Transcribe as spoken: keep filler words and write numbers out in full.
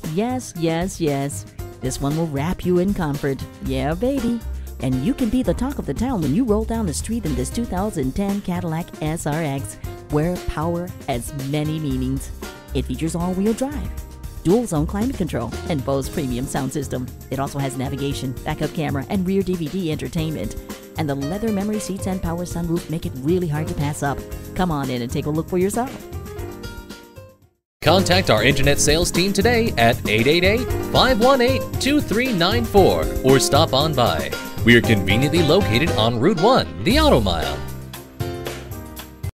Yes, yes, yes. This one will wrap you in comfort. Yeah, baby. And you can be the talk of the town when you roll down the street in this two thousand ten Cadillac S R X, where power has many meanings. It features all-wheel drive, dual-zone climate control, and Bose premium sound system. It also has navigation, backup camera, and rear D V D entertainment. And the leather memory seats and power sunroof make it really hard to pass up. Come on in and take a look for yourself. Contact our internet sales team today at eight eight eight, five one eight, two three nine four or stop on by. We are conveniently located on Route one, the Auto Mile.